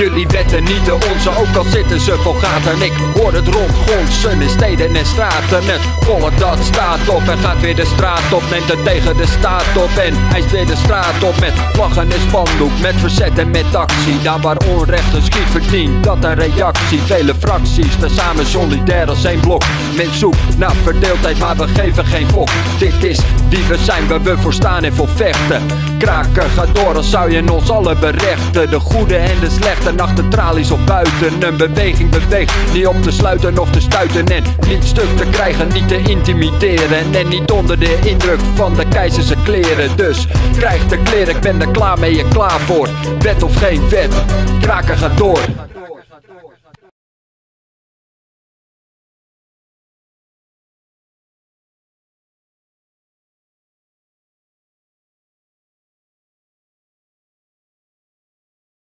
jullie wetten, niet de onze, ook al zitten ze vol gaten. Ik hoor het rondgonsen in steden en straten. Het volk dat staat op en gaat weer de straat op. Neemt het tegen de staat op en eist weer de straat op. Met vlaggen en spandoek, met verzet en met actie. Daar waar onrecht een schiet verdient, dat een reactie. Vele fracties, staan samen solidair als één blok. Men zoekt naar verdeeldheid, maar we geven geen fok. Dit is wie we zijn, waar we voor staan en voor vechten. Kraken, ga door als zou je ons allen berechten. De goede en de slechte, achter tralies of buiten. Een beweging beweegt, niet op te sluiten of te stuiten. En niet stuk te krijgen, niet te intimideren. En niet onder de indruk van de keizerse kleren. Dus krijg de kleren, ik ben er klaar mee en klaar voor. Wet of geen wet, kraken, ga door.